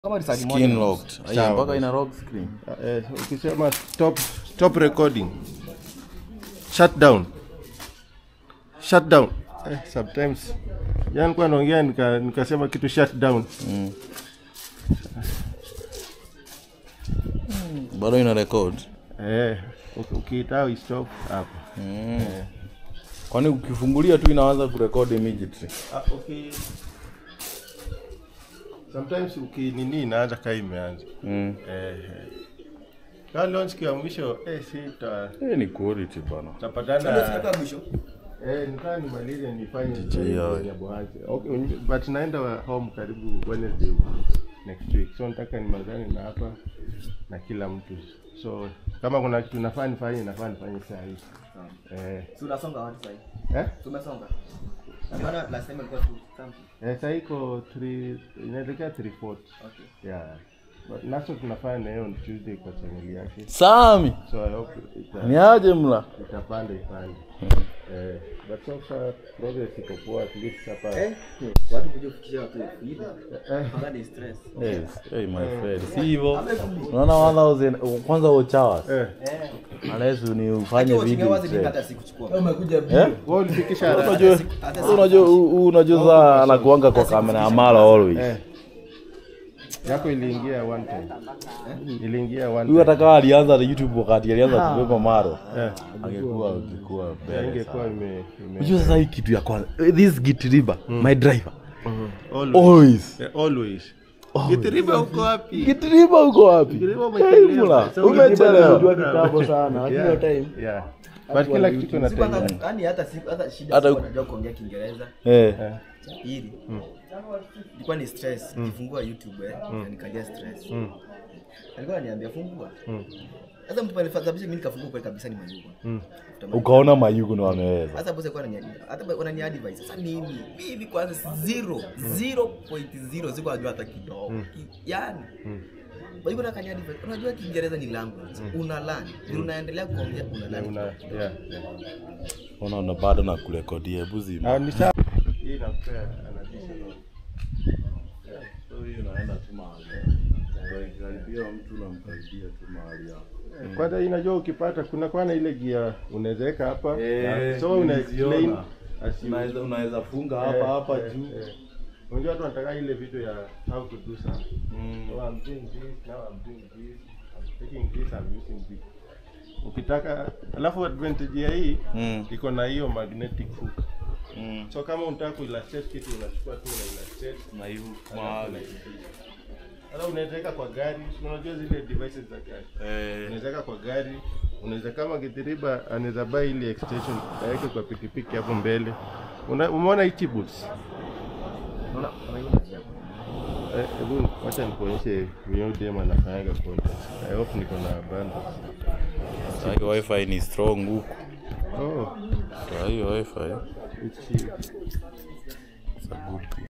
Kama risali moja skin locked. Aya mpaka ina lock screen. Ukisema stop recording. Shut down. Sometimes yani kwa naongea nikasema kitu shut down. Bado ina record. Ukiita stop hapo. Kwani ukifungulia tu inaanza kurecord immediately. Okay. Sometimes ukinini inaanza kai imeanza. Kwa launch kwa mwisho sita. Ni quality bana. Tapatana. Mwisho. Nitaka nimalize nifanye ya bohazi. Okay, but naenda home karibu Wednesday next week. So nataka nimalizane na hapa na kila mtu. So kama kuna kitu nafaa nifanye saa hii. So unasonga wapi sasa? Tumesonga. Maana last time ilikuwa 2 something. Sasa iko 3 inaelekea 3/4. Okay. Yeah. But naso tunafanya leo on Tuesday kwa channel yake. Sami. So I hope niaje mla? Itapanda. But so far progress iko poa at least hapa. Watu kujifikiria watu hivi. Hapana stress. Hey my friend. Si hivyo. Unaona 1000 kwanza uchawa. Unless ni ufanye video. Hata sikuchukua. Umekuja bio. Wewe ulifikisha unajua anakuanga kwa kamera ya mara always. Yako iliingia one time. Huyu atakawa alianza na YouTube wakati alianza kubeba maro. Angekuwa bele. Ingekuwa Unajua sasa hii kitu ya kwanza. This Gitiriba, my driver. Always. Gitiriba uko wapi? Gitiriba umechelewa. Unajua kitambo sana. Hakuna time. Yeah. But kila kitu na time. Yaani hata shida unajua kuongea Kiingereza. Hili. Ilikuwa ni stress. Nifungua YouTube na nikaja stress. Alikuwa ananiambia fungua. Sasa mtu alifadhabisha mimi nikafungua kwa kabisa ni mayugo. Ukaona mayugo ndo ameweza. Sasa bosi alikuwa ananiambia. Hata unani advice. Sasa mimi kwanza 0.0 siko najua hata kidogo. Yaani Mayugo na kanya advice. Unajua Kiingereza ni language. Una learn. Unaendelea kuongea una learn. Yeah. Unaona bado na kurekodia buzima. Ni sawa. Hii inapea additional. So hiyo inaenda tu mahali. Karibia mtu na mkaribia tu mahali hapo. Kwanza inajua ukipata kuna kwana ile gia unawezeka hapa. So una explain unaweza funga hapa juu. Unajua watu wanataka ile video ya how to do something. So I'm doing this, now I'm doing this. I'm taking this, I'm using this. Ukitaka alafu advantage ya hii iko na hiyo magnetic hook. So kama unataka kuillustrate kitu unachukua tu na illustrate na hiyo mahali. Ala unaweka kwa gari, unajua zile devices za gari. Unaweka kwa gari, unaweza kama Gitiriba anaweza buy ile extension yake kwa pikipiki hapo mbele. Umeona hichi boots? Hebu wacha nikuonyeshe video demo anafanya content. I hope niko na bundles. Sasa wifi ni strong huko. Kwa hiyo wifi. It's